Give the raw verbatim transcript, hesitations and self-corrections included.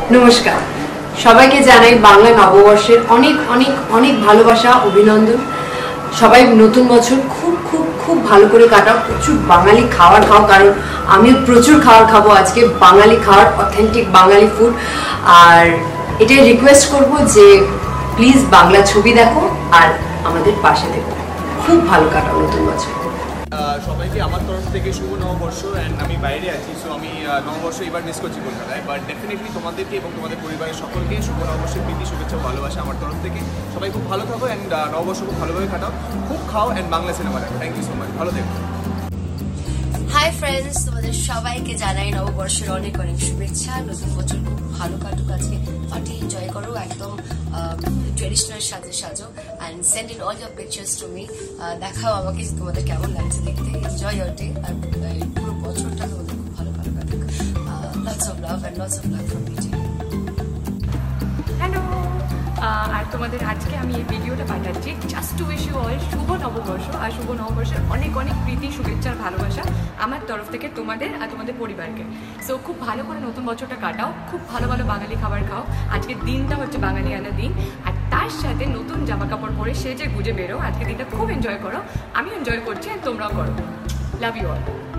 নমস্কার, সবাইকে জানাই বাংলা নববর্ষের অনেক অনেক অনেক ভালোবাসা, অভিনন্দন। সবাই নতুন বছর খুব খুব খুব ভালো করে কাটাও, প্রচুর বাঙালি খাবার খাও, কারণ আমি প্রচুর খাবার খাবো আজকে, বাঙালি খাবার, অথেন্টিক বাঙালি ফুড। আর এটাই রিকোয়েস্ট করব যে প্লিজ বাংলা ছবি দেখো আর আমাদের পাশে দেখো। খুব ভালো কাটাও নতুন বছর। সবাইকে আমার তরফ থেকে শুভ নববর্ষ। অ্যান্ড আমি বাইরে আছি, সো আমি নববর্ষ এবার মিস করছি কলকাতায়, বাট ডেফিনেটলি তোমাদেরকে এবং তোমাদের পরিবারের সকলকে শুভ নববর্ষের প্রীতি, শুভেচ্ছা, ভালোবাসা আমার তরফ থেকে। সবাই খুব ভালো থাকো অ্যান্ড নববর্ষ খুব ভালোভাবে কাটাও, খুব খাও অ্যান্ড বাংলা সিনেমা দেখো। থ্যাংক ইউ সো মাচ, ভালো থেকো। হাই ফ্রেন্ডস, তোমাদের সবাইকে জানাই নববর্ষের অনেক অনেক শুভেচ্ছা। নতুন বছর খুব ভালো কাটুক, আজকে পার্টি এনজয় করো, একদম ট্রেডিশনাল সাজে সাজো and send in all your pictures to me. দেখাও আমাকে যে তোমাদের কেমন লাগছে দেখতে। এনজয় ইয়োর ডে, আর পুরো বছরটা তোমাদের খুব ভালো ভালো কাটুক। Lots of love and lots of love from me. Hello, আর তোমাদের আজকে আমি এই ভিডিওটা পাঠাচ্ছি just to wish you all শুভ নববর্ষ, আর শুভ নববর্ষের অনেক অনেক প্রীতি, শুভেচ্ছা আর ভালোবাসা আমার তরফ থেকে তোমাদের আর তোমাদের পরিবারকে। সো খুব ভালো করে নতুন বছরটা কাটাও, খুব ভালো ভালো বাঙালি খাবার খাও। আজকের দিনটা হচ্ছে বাঙালিয়ানা দিন, আর তার সাথে নতুন জামা কাপড় পরে সেজে গুজে বেরো। আজকের দিনটা খুব এনজয় করো, আমি এনজয় করছি আর তোমরাও করো। Love you all.